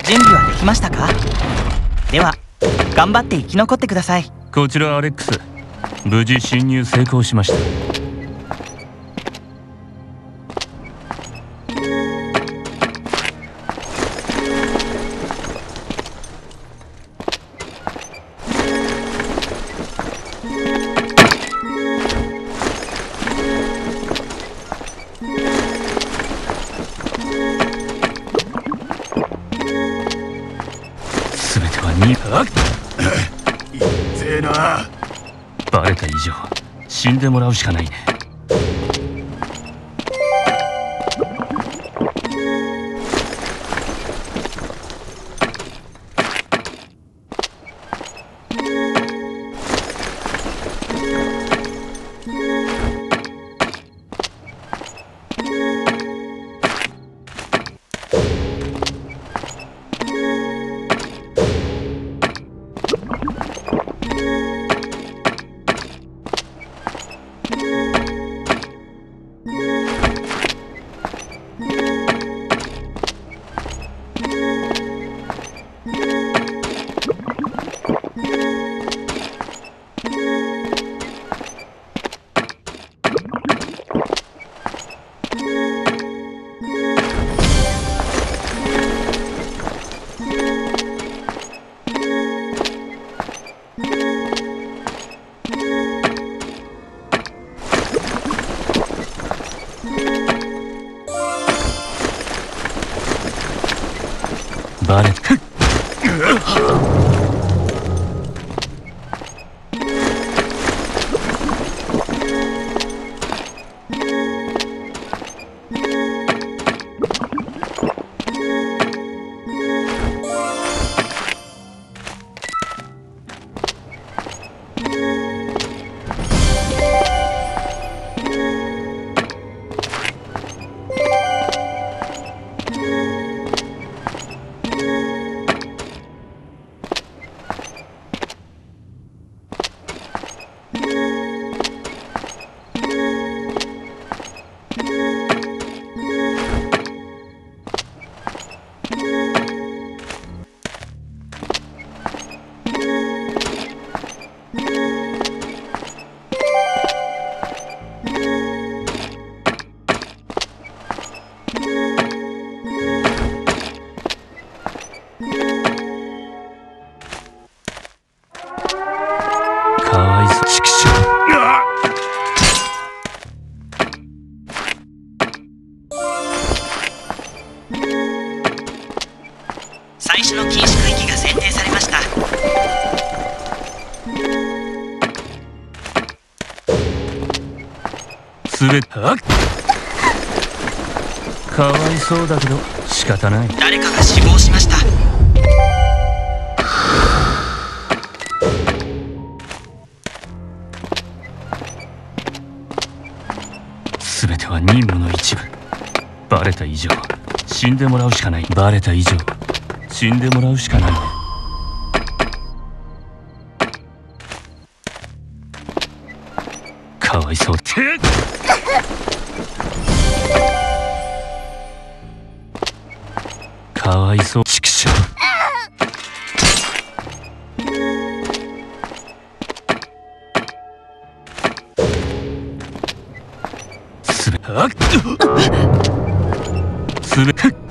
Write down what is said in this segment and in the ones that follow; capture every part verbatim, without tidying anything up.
準備はできましたか？では頑張って生き残ってください。 こちらアレックス、無事侵入成功しました。バレた以上死んでもらうしかないね。バレた。かわいそう、畜生。 最初の禁止区域が選定されました。 すべてかわいそうだけど仕方ない。 誰かが死亡しました。 すべては任務の一部。バレた以上死んでもらうしかない。バレた以上死んでもらうしかないね。かわいそうってかわいそう、畜生。すべすべ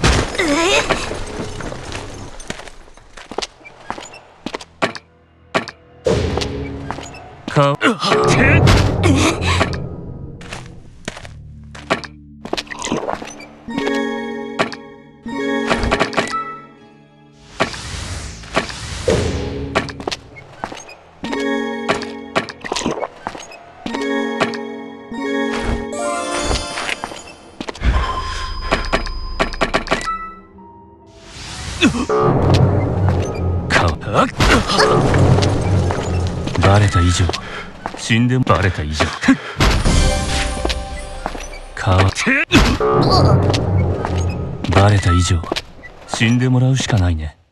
かバレた以上死んでもバレた以上かわバレた以上死んでもらうしかないね。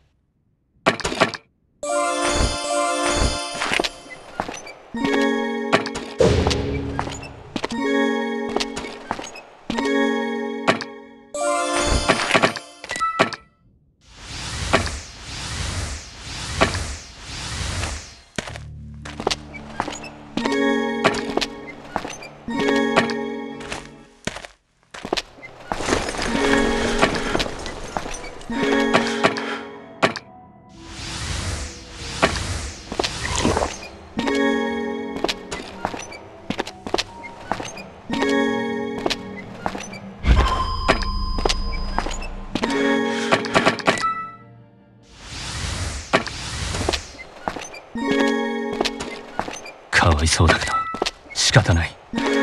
そうだけど仕方ない。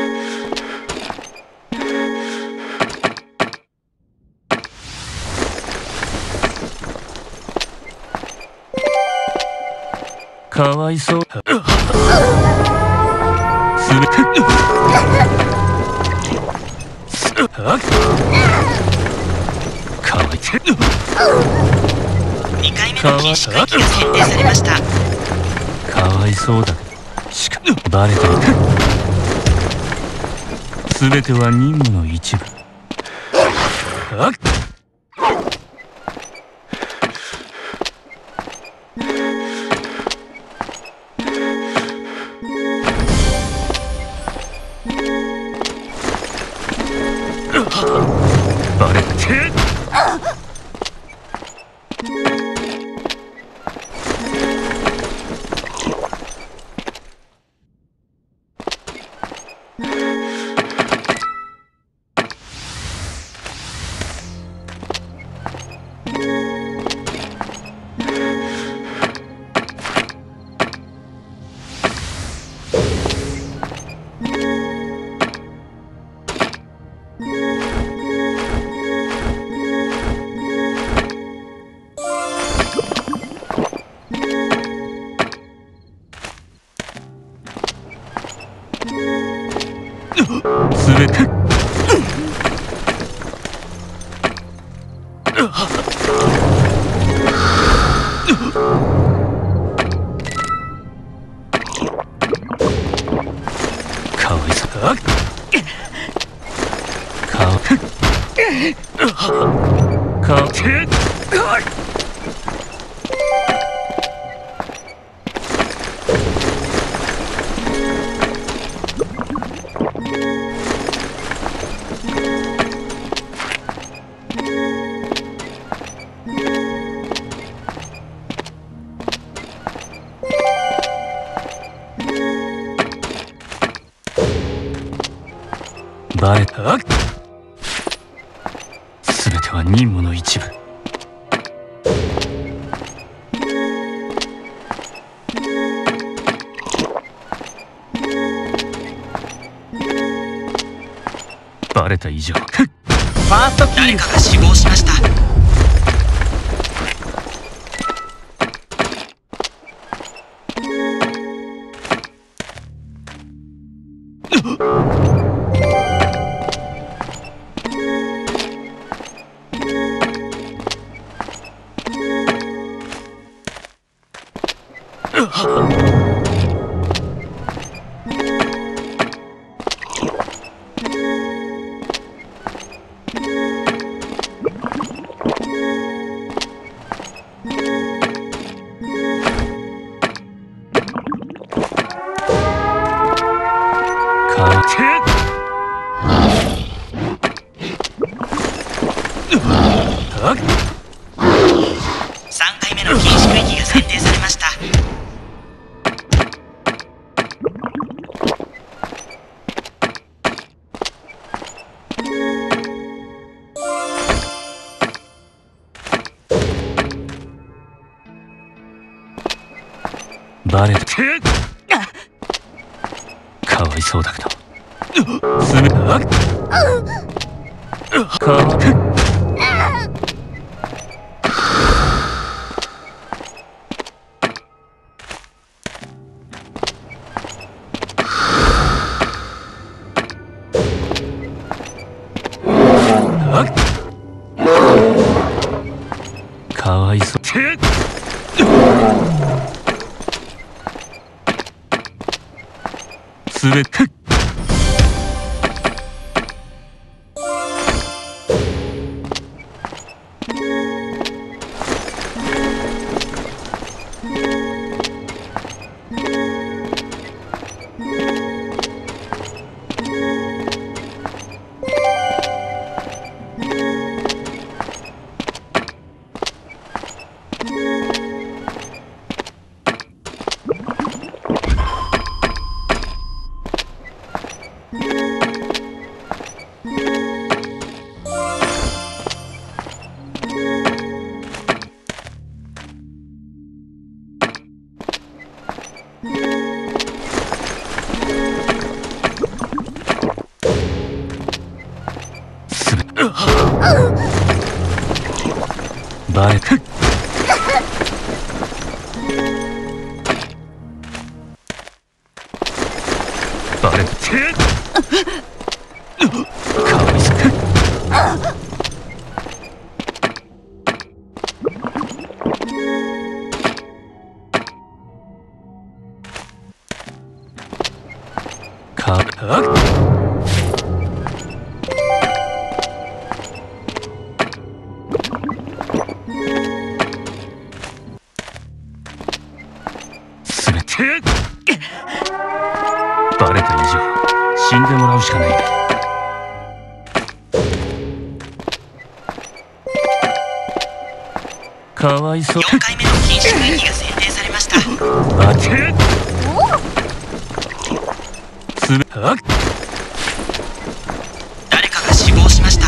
かわいそう。すべてかわいそう。 にかいめの禁止区域が設定されました。 かわいそうだけどしかバレたりすべては任務の一部。バレたけすべてかわいそうかかバレた。すべては任務の一部。バレた以上ファーストキル。 誰かが死亡しました。さんかいめの禁止区域が設定されました。 バレた。かわいそうだけどすべてかかわいそう。すべてバレた。バレた。かわいそう。かあすべてバレた以上死んでもらうしかない。かわいそう。 よんかいめの禁止区域が選定されました。 バテすべあ誰かが死亡しました。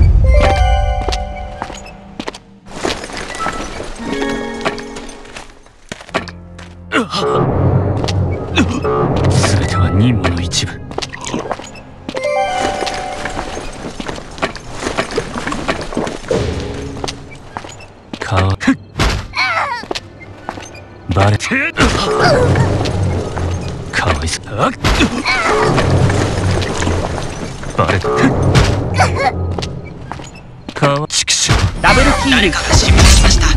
すべては任務の一部。かわバレてかわいそう。バレたかわちくしょう。 ダブルキール。誰かが死亡しました。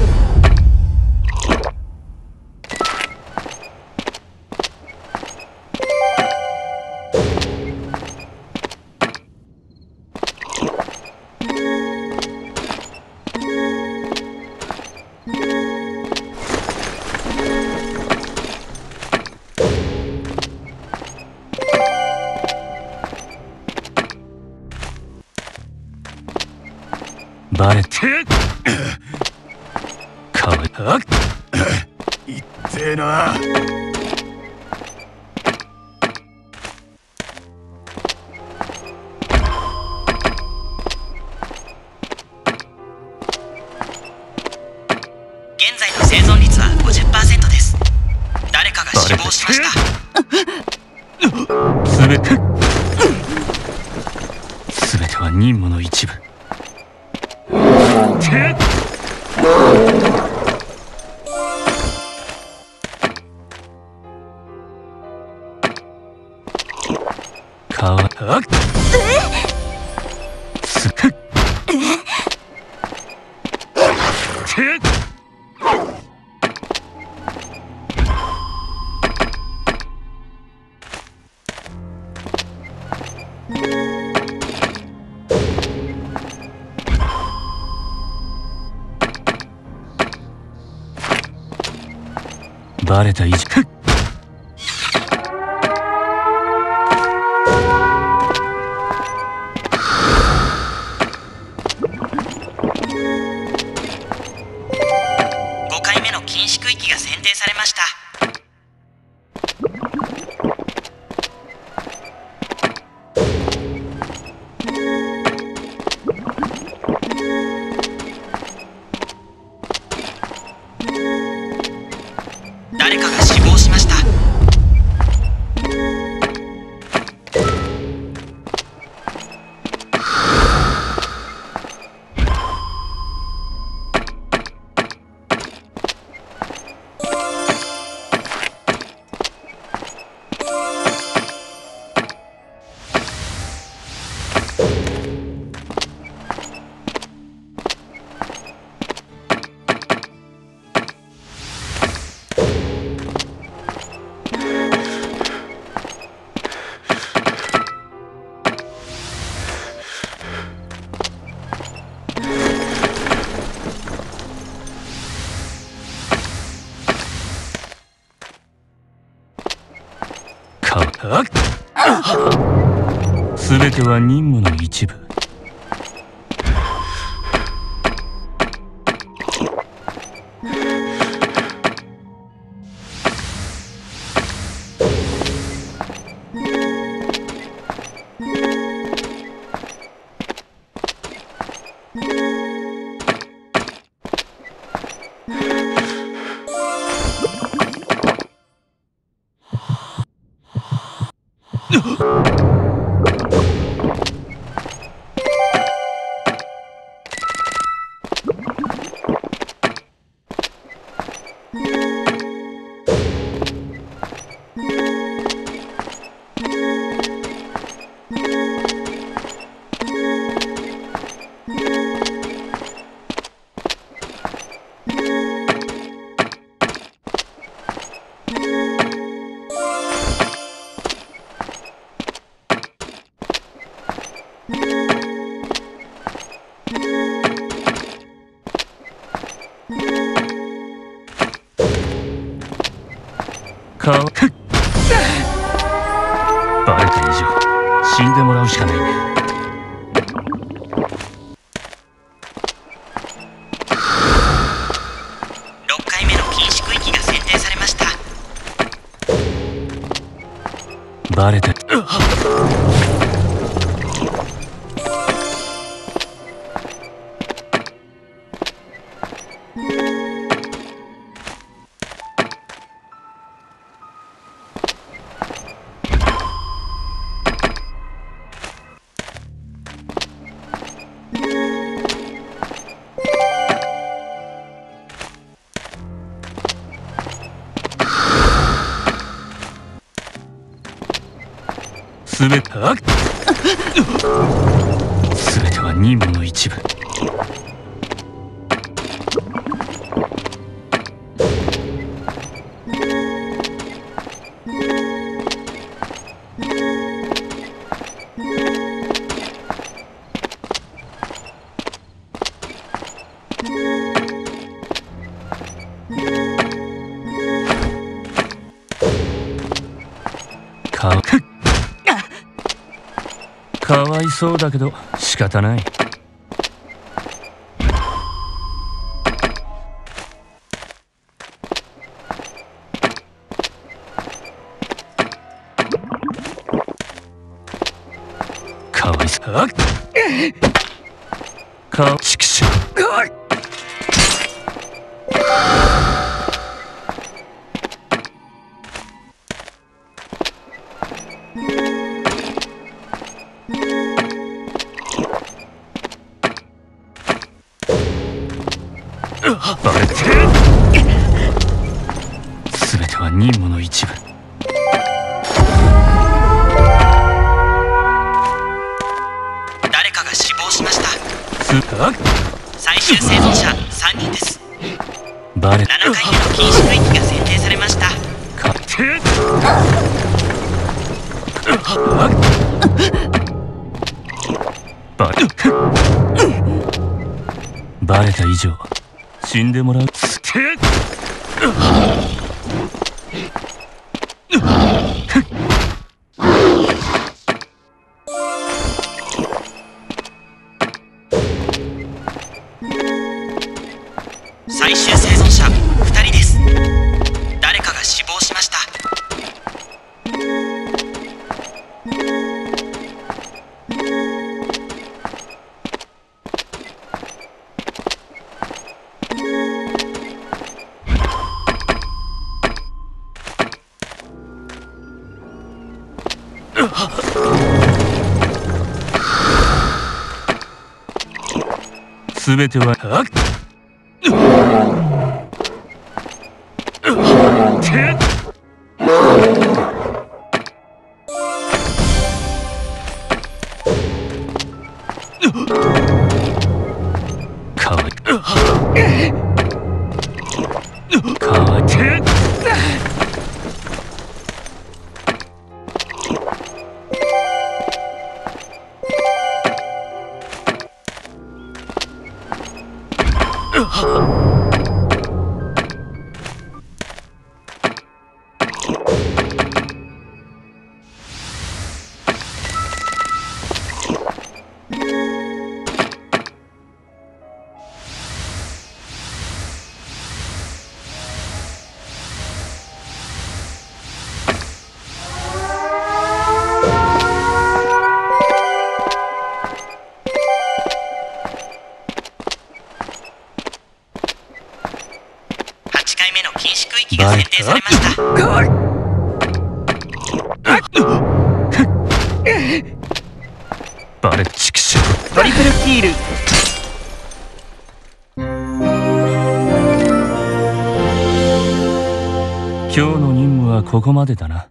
バレてかわいあいってえな。 現在の生存率は ごじゅっパーセント です。誰かが死亡しました。 すべてすべては任務の一部。かわあすっバレた以上ごかいめの禁止区域が選定されました。誰かが死亡しました。 すべては任務の一部。 かわバレた以上死んでもらうしかないね。 ろっかいめの禁止区域が選定されました。 バレた。すべてはすべては任務の一部。かかわいそうだけど仕方ない。かわいそうかちくしょう。バレてすべては任務の一部。 誰かが死亡しました。 す最終生存者さんにんです。 バレななかいめの禁止区域が選定されました。 かてバレバレた以上死んでもらう。 最終生存者ふたりです。誰かが死亡しました。 すべてはかわいかわいはちかいめの禁止区域が選定されました。 バレチクショー。 トリプルキール。 今日の任務はここまでだな。